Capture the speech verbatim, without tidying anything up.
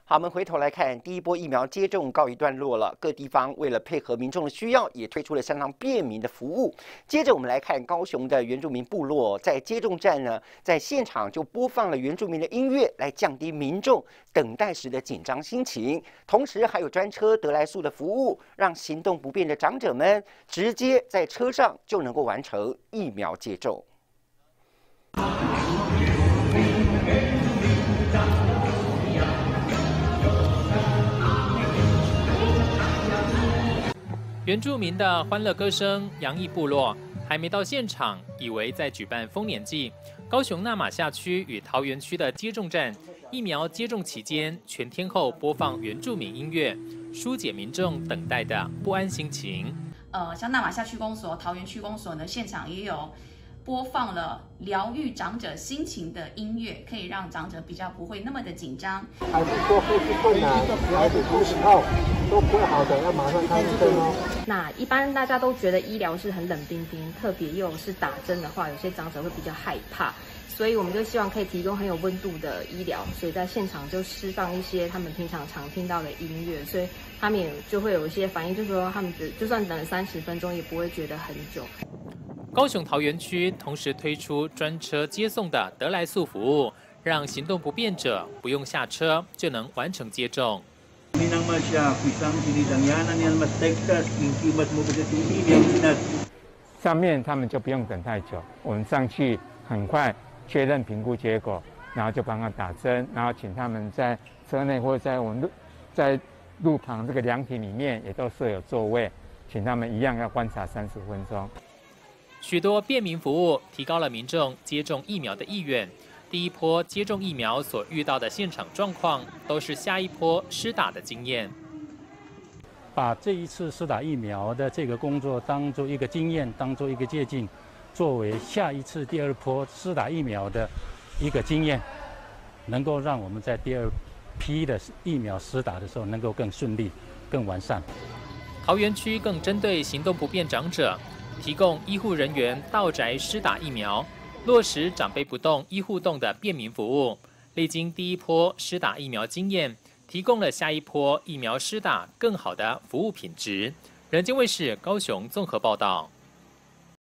好，我们回头来看，第一波疫苗接种告一段落了，各地方为了配合民众的需要，也推出了相当便民的服务。接着我们来看高雄的原住民部落，在接种站呢，在现场就播放了原住民的音乐，来降低民众等待时的紧张心情。同时还有专车得来速的服务，让行动不便的长者们直接在车上就能够完成疫苗接种。 原住民的欢乐歌声洋溢部落，还没到现场，以为在举办丰年祭。高雄那玛夏区与桃园区的接种站，疫苗接种期间，全天候播放原住民音乐，疏解民众等待的不安心情。 呃，像那玛夏区公所、桃园区公所呢，现场也有播放了疗愈长者心情的音乐，可以让长者比较不会那么的紧张。 还是说呼吸困难，还是呼吸后都不会好的，要马上看医生哦。 那一般大家都觉得医疗是很冷冰冰，特别又是打针的话，有些长者会比较害怕，所以我们就希望可以提供很有温度的医疗，所以在现场就释放一些他们平常常听到的音乐，所以他们也就会有一些反应，就是说他们只就算等了三十分钟，也不会觉得很久。 高雄桃园区同时推出专车接送的得来速服务，让行动不便者不用下车就能完成接种。 上面他们就不用等太久，我们上去很快确认评估结果，然后就帮他打针，然后请他们在车内或者在我们路在路旁这个凉亭里面也都设有座位，请他们一样要观察三十分钟。 许多便民服务提高了民众接种疫苗的意愿。第一波接种疫苗所遇到的现场状况，都是下一波施打的经验。 把这一次施打疫苗的这个工作当做一个经验，当做一个借鉴，作为下一次第二波施打疫苗的一个经验，能够让我们在第二批的疫苗施打的时候能够更顺利、更完善。 桃园区更针对行动不便长者，提供医护人员到宅施打疫苗，落实长辈不动、医护动的便民服务。历经第一波施打疫苗经验，提供了下一波疫苗施打更好的服务品质。人间卫视高雄综合报道。